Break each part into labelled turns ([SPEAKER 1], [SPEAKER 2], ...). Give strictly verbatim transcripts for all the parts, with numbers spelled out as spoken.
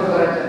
[SPEAKER 1] dottoressa.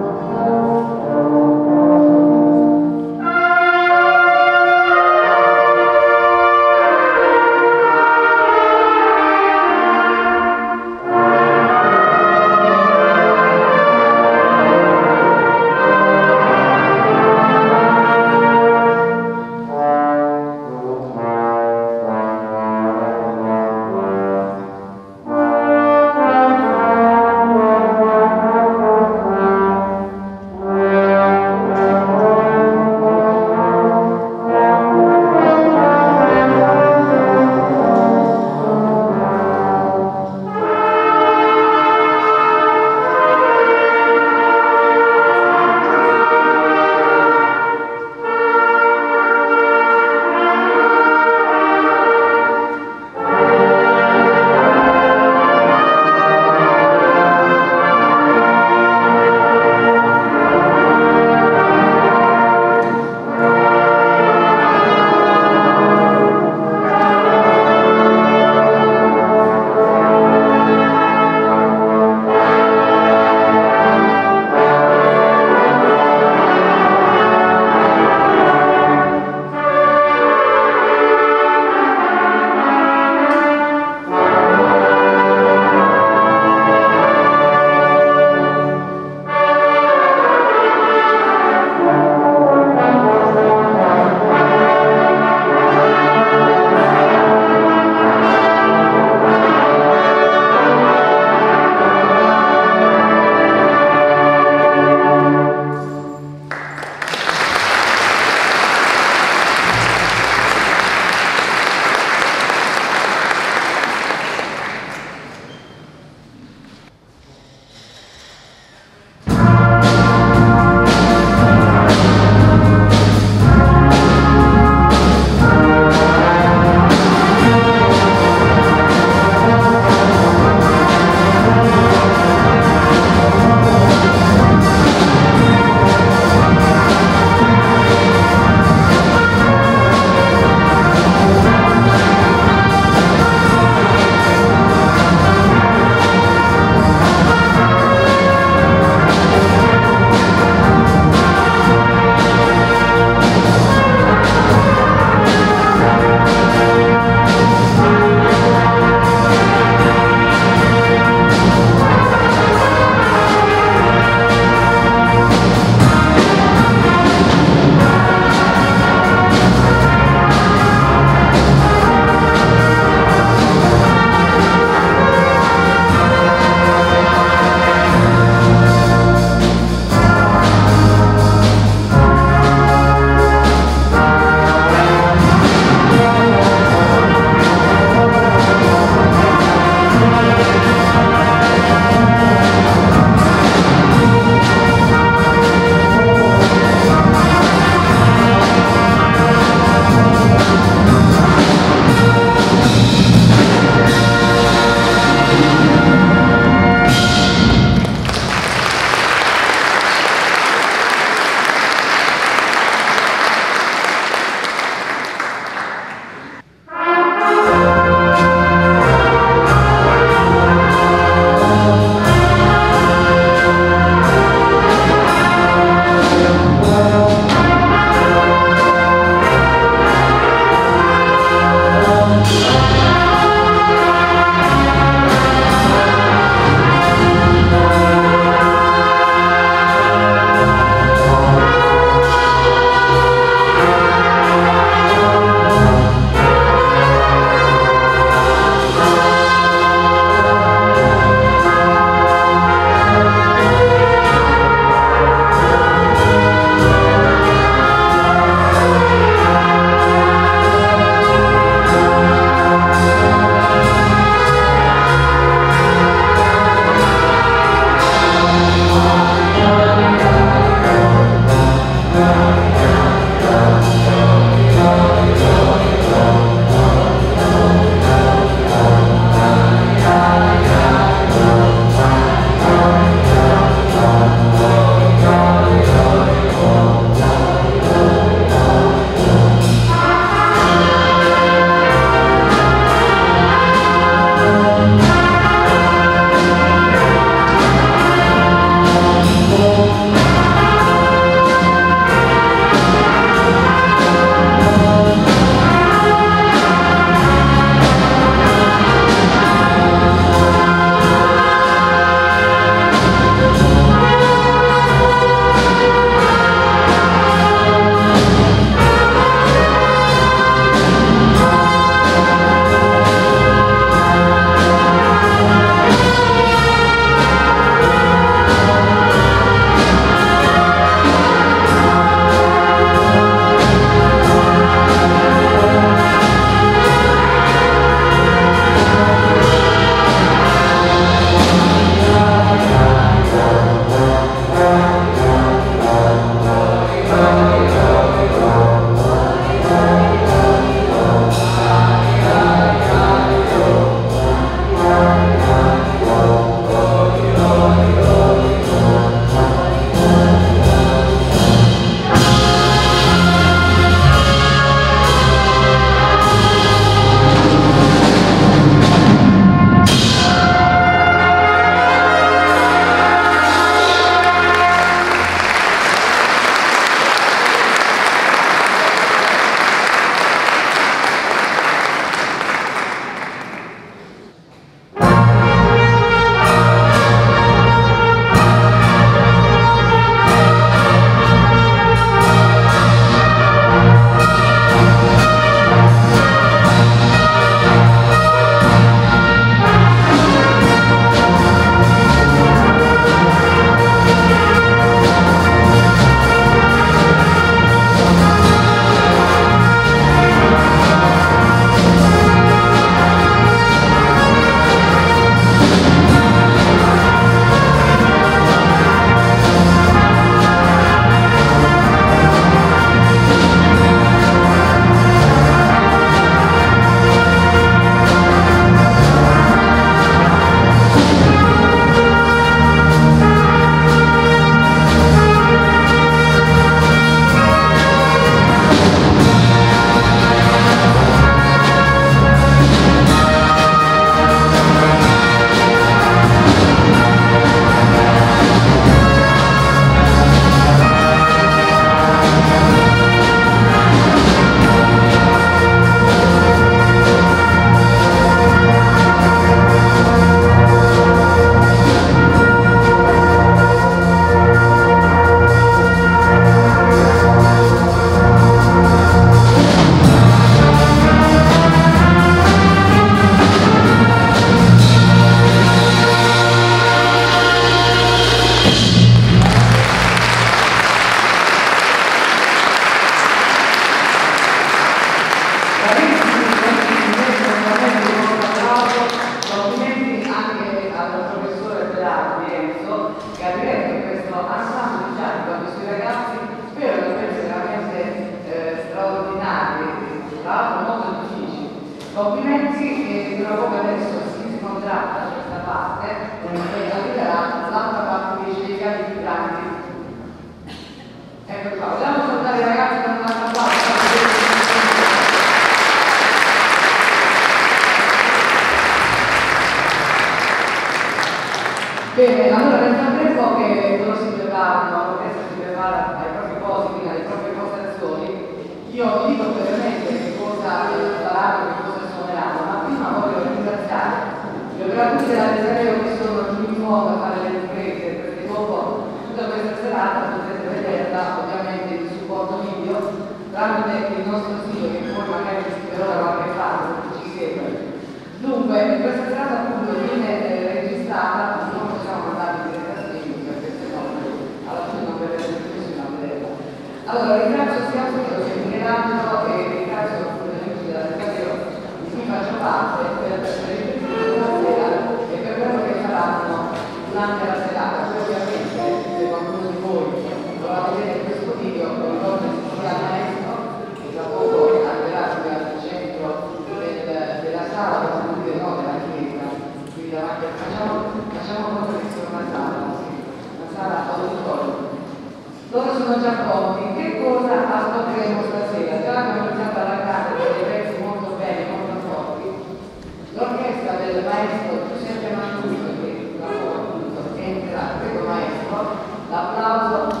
[SPEAKER 1] Bene, allora nel frattempo che loro si preparano, l'orchestra si prepara ai propri posti, quindi alle proprie postazioni, io vi dico brevemente che cosa faranno, che cosa suoneranno, ma prima voglio ringraziare gli operatori dell'Ateneo che sono giù in fondo a fare le riprese, perché dopo tutta questa serata potrete vederla ovviamente in supporto video tramite il nostro sito, che poi magari vi scriverò da qualche parte perché ci segue. Dunque, questa serata appunto viene eh, registrata, non possiamo andare in diretta streaming perché sennò alla fine non vedrete più nessuno a vederla. Allora, ringrazio sia che Michelangelo e ringrazio gli amici della Teatro di cui faccio parte per le riprese della sera e per quello che faranno durante la serata. Poi ovviamente, se qualcuno di voi vorrà vedere questo video, ricordo che si chiama Maestro, che tra poco arriverà al centro del, della sala, possiamo dire no, della chiesa, quindi davanti a facciamo, facciamo conto che sia una sala, sì, una sala auditorio. Loro sono già pronti, che cosa ascolteremo stasera? Già abbiamo iniziato a raccogliere dei pezzi molto belli, molto forti. L'orchestra del maestro Giuseppe Mancuso, che da poco appunto entrerà, prego maestro, l'applauso.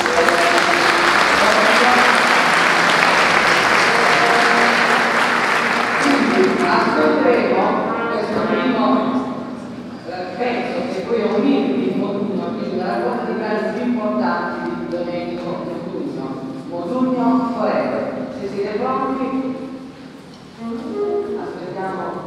[SPEAKER 1] Ascolteremo questo primo eh, pezzo che poi è un video di Modugno, quindi una raccolta di brani più importanti di Domenico Modugno. Modugno Forever. Se siete pronti, aspettiamo.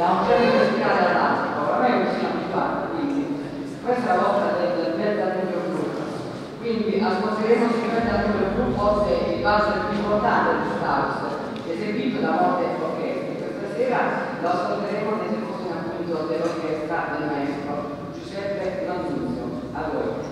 [SPEAKER 1] da un certo musicale all'altro, ormai non siamo abituati, quindi questa è la vostra del Danubio Blu. Quindi ascolteremo sicuramente il Danubio Blu, forse il valzer più importante del Strauss, eseguito da molte orchestre. Questa sera lo ascolteremo nell'esecuzione appunto dell'orchestra del maestro Giuseppe D'Annunzio. A voi.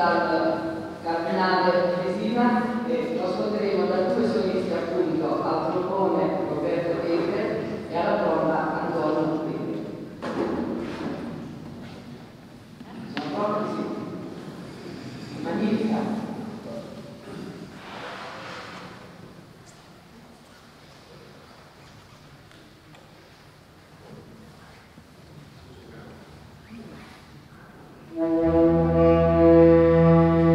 [SPEAKER 1] dal cardinale Mesina e lo ascolteremo da due solisti appunto, al trombone Roberto Ete e alla tromba Antonio Pini. Sono proprio sì. Magnifica. Thank you.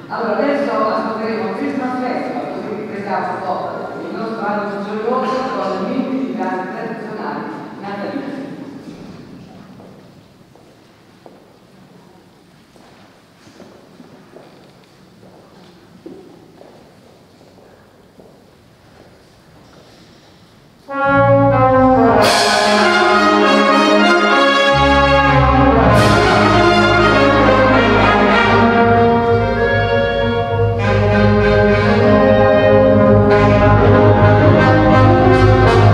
[SPEAKER 1] Allora, adesso ascolteremo Christmas Festival, così riprendiamo un po' il nostro anno gioioso con miti di grandi tradizionali natalizi.
[SPEAKER 2] Thank you.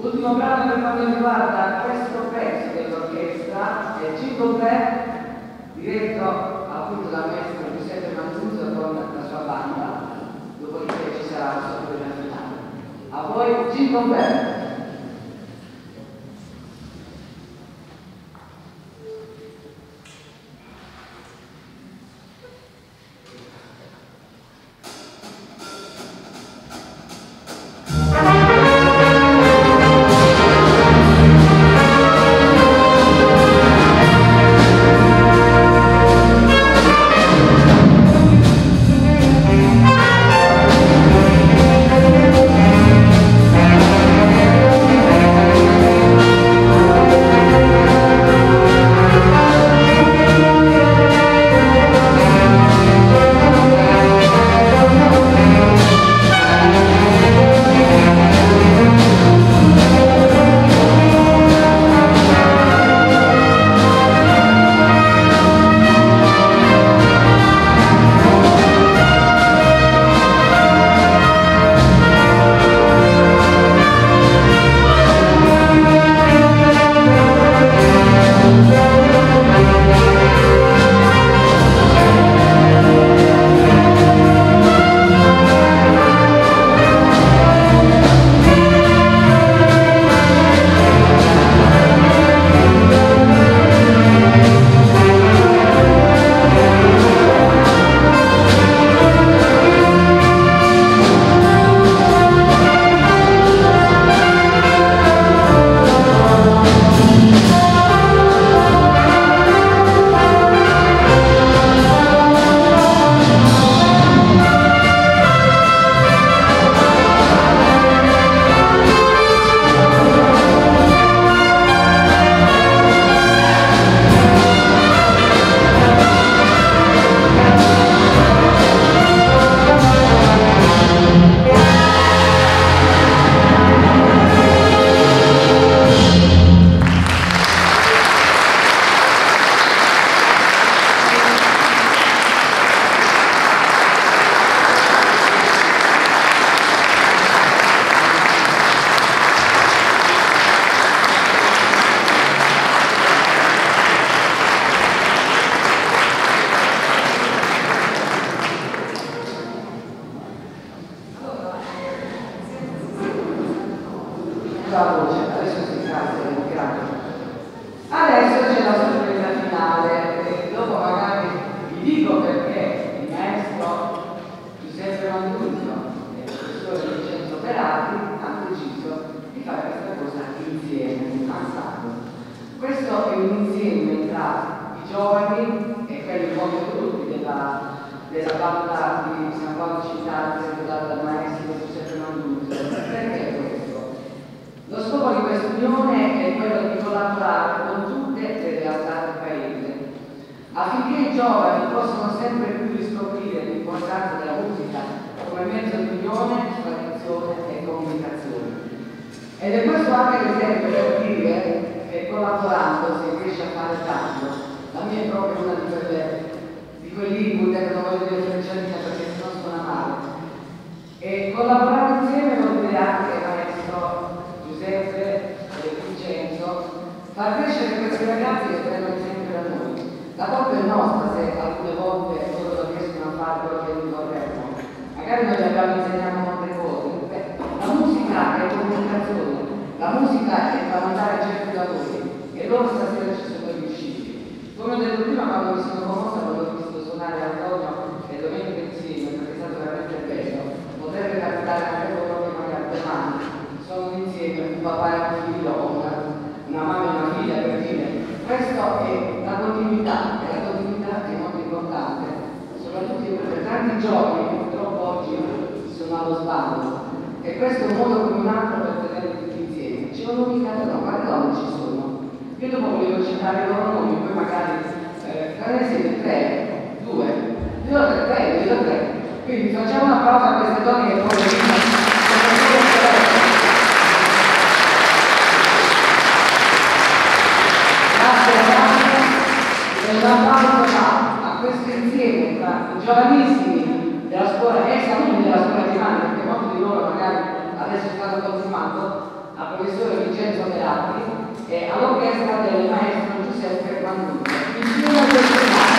[SPEAKER 1] Ultimo brano per quanto riguarda questo pezzo dell'orchestra è Jingle Bell, diretto appunto dal maestro Giuseppe Manzuzzo con la sua banda, dopodiché ci sarà la sorpresa finale. A voi Jingle Bell.
[SPEAKER 2] Affinché i giovani possano sempre più riscoprire l'importanza della musica come mezzo di unione, tradizione e comunicazione. Ed è questo anche l'esempio per dire che collaborando si riesce a fare tanto. La mia è proprio una di quelle di quelli input che non voglio dire frecciatina perché sennò suona male. E collaborare insieme vuol dire anche maestro Giuseppe e Vincenzo far crescere questi ragazzi che prendono sempre da noi. La colpa è nostra se alcune volte loro non riescono a fare quello che noi vorremmo. Magari noi gli abbiamo insegnato molte cose. La musica è comunicazione, la musica è tramandare certi valori e loro stasera ci sono riusciti. Come ho detto prima, quando mi sono commossa, quando ho visto suonare Antonio e Domenica insieme, perché è stato veramente bello, potrebbe capitare anche loro che magari domani sono insieme un papà e un figlio, o una, una mamma e una figlia, per dire. Questo è la continuità, e la continuità è molto importante, soprattutto per tanti giovani che purtroppo oggi sono allo sbando. E questo è un modo come un altro per tenerli tutti insieme. C'è un'unica, no, quali donne ci sono? Io dopo volevo citare i loro nomi, poi magari, eh, per esempio, tre, due, due o tre, tre, due o tre. Quindi facciamo una pausa a queste donne che poi una pausa a questo insieme tra i giovanissimi della scuola, ex alunni della scuola di Mani, perché molti di loro magari adesso stanno confermando a professore Vincenzo Peratti e all'orchestra del maestro Giuseppe Manduca. Insieme a questo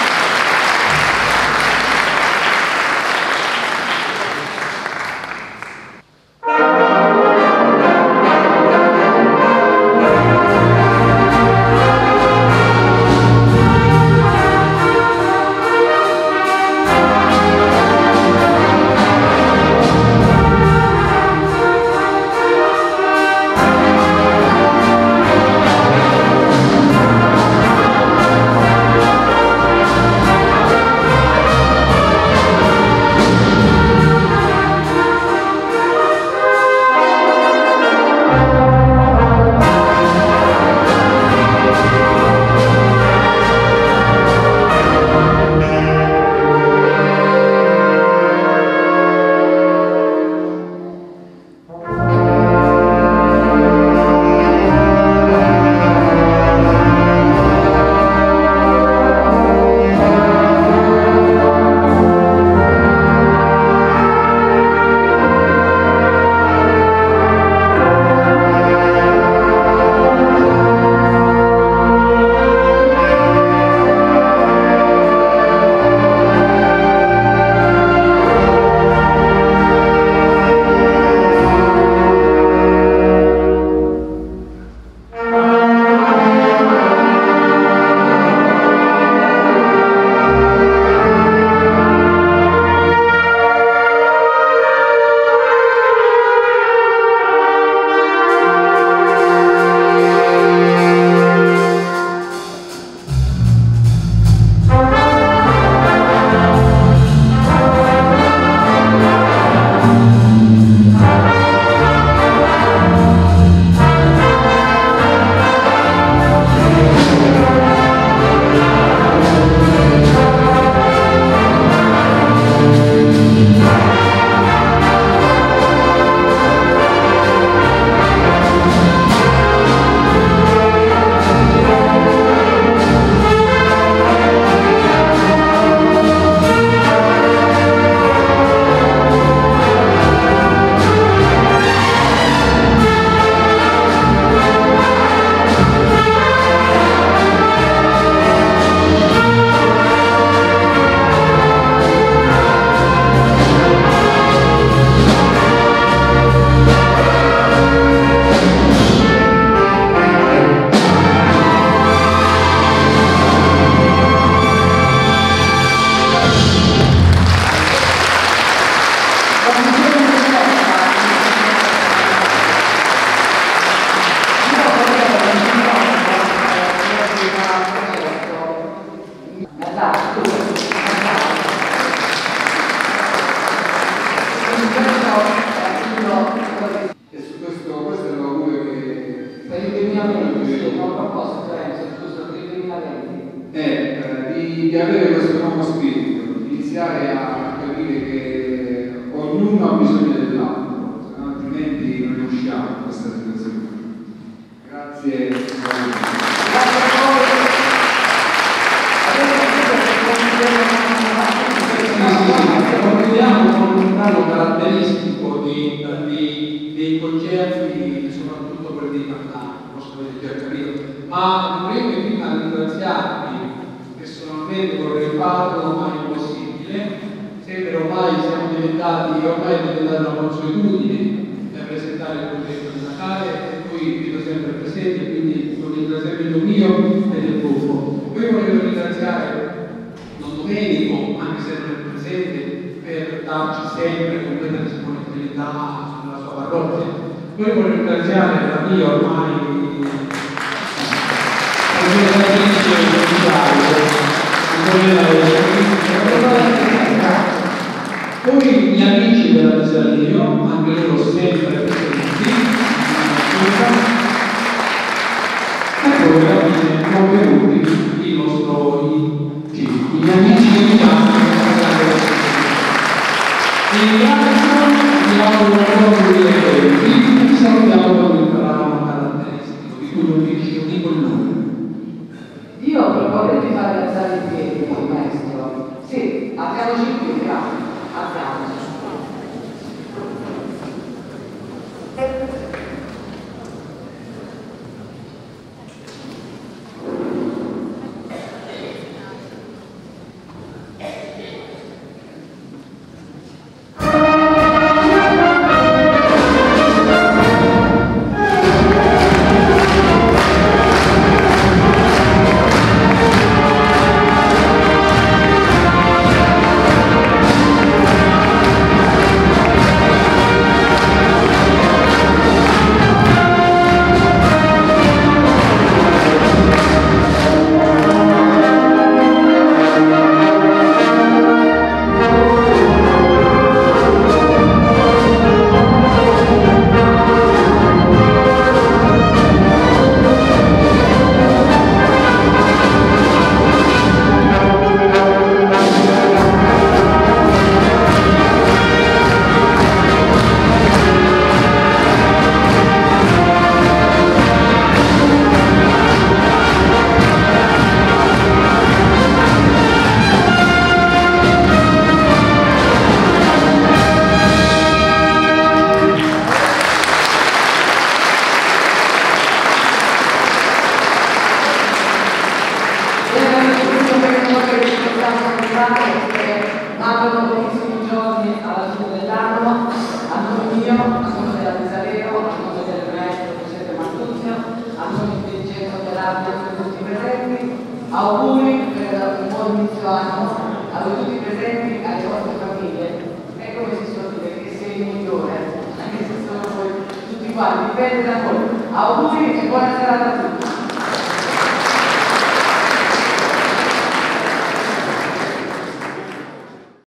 [SPEAKER 3] di avere questo nuovo spirito, di iniziare a capire che ognuno ha bisogno dell'altro, altrimenti non riusciamo in questa situazione. Grazie. Grazie a voi.
[SPEAKER 4] Concludiamo con un brano caratteristico di, di, dei concerti, soprattutto quelli di Natale, non so se avete già capito, ma vorrei prima ringraziarvi. Personalmente vorrei farlo, ma è impossibile, sempre ormai siamo diventati, ormai è diventata una consuetudine per presentare il progetto di Natale e poi vi vedo sempre presente, quindi un ringraziamento mio e del gruppo. Poi volevo ringraziare Don Domenico, anche se non è presente, per darci sempre completa disponibilità sulla sua parrocchia. Poi voglio ringraziare la mia ormai poi gli amici della Desalio, anche loro sempre presenti, e poi alla fine sono venuti i nostri gli amici che mi danno vi auguro un buon duemilaventi e vi salutiamo con il brano caratteristico di cui non vi dico il nome.
[SPEAKER 2] Io proporrei di fare alzare i piedi, maestro. Sì, alziamoci in piedi, va. Alziamoci.
[SPEAKER 1] a tutti i presenti, auguri per un buon inizio anno a voi tutti presenti, alle vostre famiglie, e come si suol dire, che sia il migliore, anche se sono voi tutti quanti, dipende da voi. Auguri e buona serata a tutti.